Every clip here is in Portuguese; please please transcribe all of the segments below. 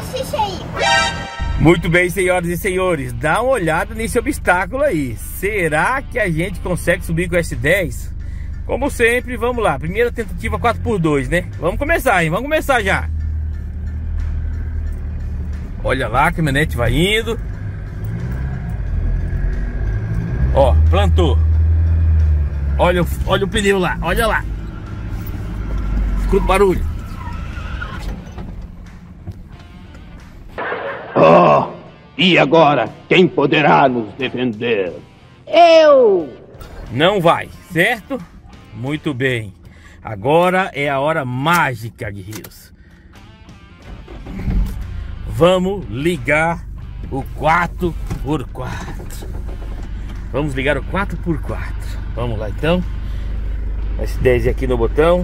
assiste aí. Muito bem, senhoras e senhores, dá uma olhada nesse obstáculo aí. Será que a gente consegue subir com o S10? Como sempre, vamos lá. Primeira tentativa 4x2, né? Vamos começar, hein? Vamos começar já. Olha lá, a caminhonete vai indo. Ó, plantou. Olha o pneu lá, olha lá. Escuta o barulho. Oh, e agora, quem poderá nos defender? Eu! Não vai, certo? Muito bem. Agora é a hora mágica, guerreiros. Vamos ligar o 4x4. Vamos ligar o 4x4. Vamos lá então. S10 aqui no botão.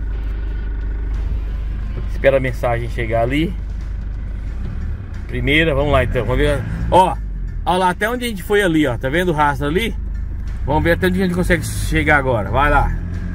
Espera a mensagem chegar ali. Primeira, vamos lá então. Vamos ver. Ó, olha lá até onde a gente foi ali, ó. Tá vendo o rastro ali? Vamos ver até onde a gente consegue chegar agora. Vai lá.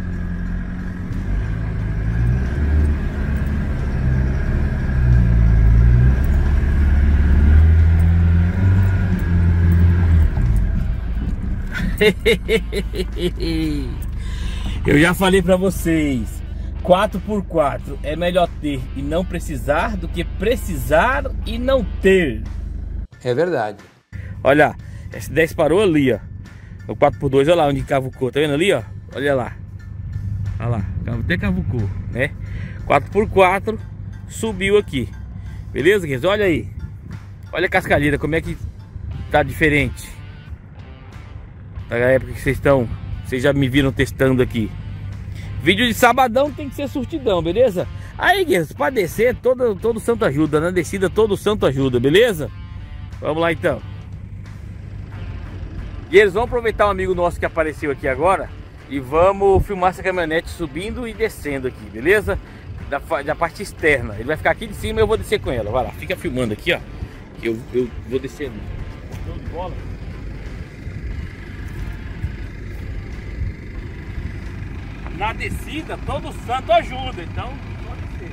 Eu já falei pra vocês, 4x4 é melhor ter e não precisar do que precisar e não ter. É verdade. Olha, S10 parou ali, ó. O 4x2, olha lá onde cavucou, tá vendo ali, ó? Olha lá. Olha lá, até cavucou, né? 4x4 subiu aqui. Beleza, queridos? Olha aí. Olha a cascalheira, como é que tá diferente da época que vocês já me viram testando aqui. Vídeo de sabadão tem que ser surtidão, beleza? Aí, guerreiros, para descer, todo santo ajuda. Na descida, todo santo ajuda, beleza? Vamos lá, então. Guerreiros, vamos aproveitar um amigo nosso que apareceu aqui agora e vamos filmar essa caminhonete subindo e descendo aqui, beleza? Da parte externa. Ele vai ficar aqui de cima e eu vou descer com ela. Vai lá, fica filmando aqui, ó. Que eu vou descer ali. Show de bola. Na descida, todo santo ajuda, então pode ser.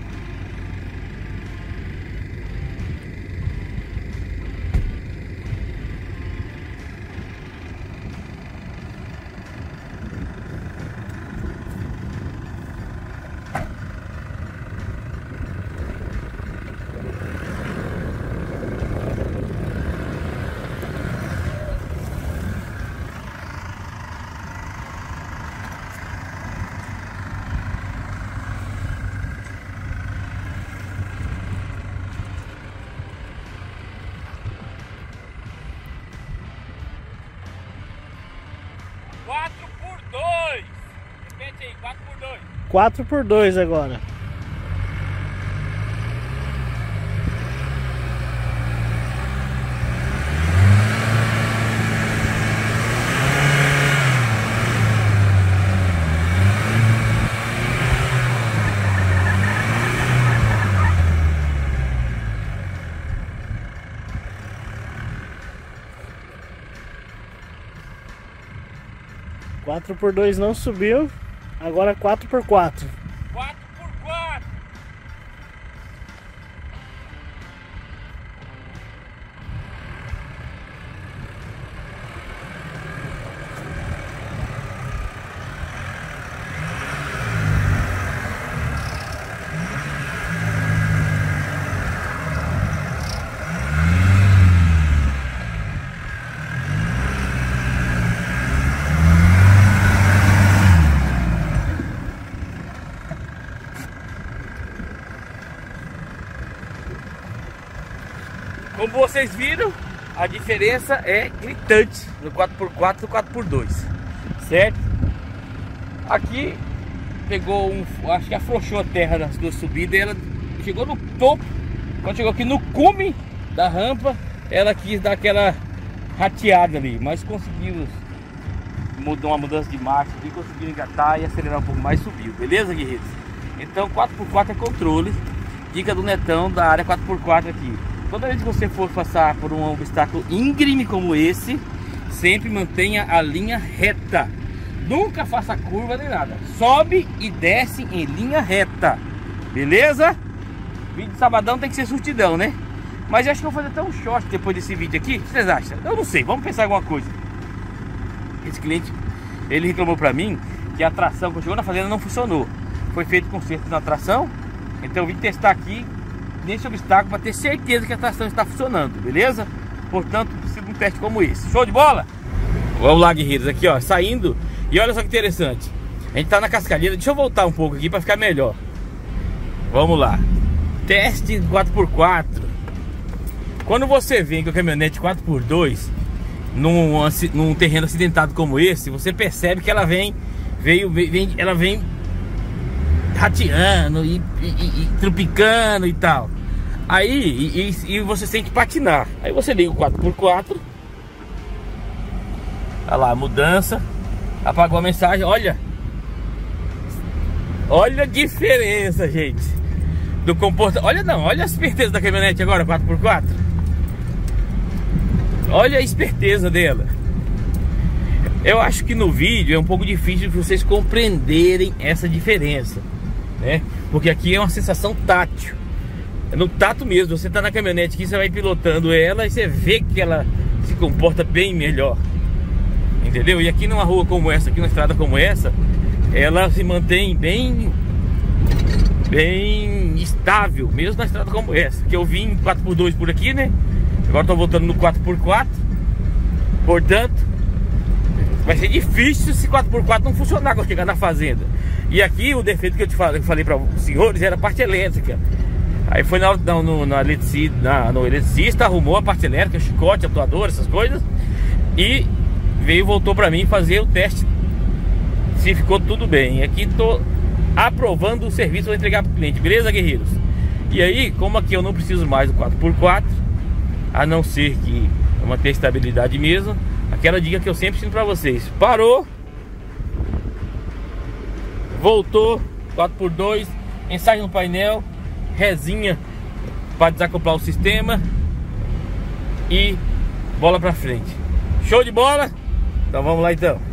Repete aí, 4x2. 4x2 agora. Quatro por dois não subiu, agora 4x4. 4x4. Como vocês viram, a diferença é gritante no 4x4 e no 4x2, certo? Aqui pegou acho que afrouxou a terra das duas subidas e ela chegou no topo. Quando chegou aqui no cume da rampa, ela quis dar aquela rateada ali, mas conseguimos mudar uma mudança de marcha e conseguimos engatar e acelerar um pouco mais, subiu, beleza, guerreiros? Então 4x4 é controle, dica do Netão da área 4x4 aqui. Toda vez que você for passar por um obstáculo íngreme como esse, sempre mantenha a linha reta. Nunca faça curva nem nada. Sobe e desce em linha reta. Beleza? Vídeo de sabadão tem que ser surtidão, né? Mas eu acho que eu vou fazer até um short depois desse vídeo aqui. O que vocês acham? Eu não sei, vamos pensar em alguma coisa. Esse cliente, ele reclamou pra mim que a tração, quando chegou na fazenda, não funcionou. Foi feito conserto na tração. Então eu vim testar aqui nesse obstáculo para ter certeza que a tração está funcionando, beleza? Portanto, precisa de um teste como esse. Show de bola? Vamos lá, guerreiros, aqui ó, saindo. E olha só que interessante, a gente tá na cascalheira. Deixa eu voltar um pouco aqui para ficar melhor. Vamos lá. Teste 4x4. Quando você vem com a caminhonete 4x2 num terreno acidentado como esse, você percebe que ela vem rateando e trupicando e tal. Aí e você sente patinar. Aí você liga o 4x4. Olha lá, mudança. Apagou a mensagem. Olha a diferença, gente, do comportamento. Olha a esperteza da caminhonete agora, 4x4. Olha a esperteza dela. Eu acho que no vídeo é um pouco difícil de vocês compreenderem essa diferença, né? Porque aqui é uma sensação tátil. É no tato mesmo. Você tá na caminhonete aqui, você vai pilotando ela e você vê que ela se comporta bem melhor, entendeu? E aqui numa rua como essa, aqui numa estrada como essa, ela se mantém bem estável, mesmo na estrada como essa. Que eu vim 4x2 por aqui, né? Agora tô voltando no 4x4. Portanto, vai ser difícil se 4x4 não funcionar quando chegar na fazenda. E aqui o defeito que eu falei para os senhores era a parte elétrica. Aí foi no eletricista, arrumou a parte elétrica, chicote, atuador, essas coisas. E voltou para mim fazer o teste se ficou tudo bem. E aqui tô aprovando o serviço para entregar para o cliente, beleza, guerreiros? E aí, como aqui eu não preciso mais do 4x4, a não ser que eu manter a estabilidade mesmo, aquela dica que eu sempre ensino para vocês: parou, voltou, 4x2, mensagem no painel, resinha para desacoplar o sistema e bola para frente. Show de bola? Então vamos lá então.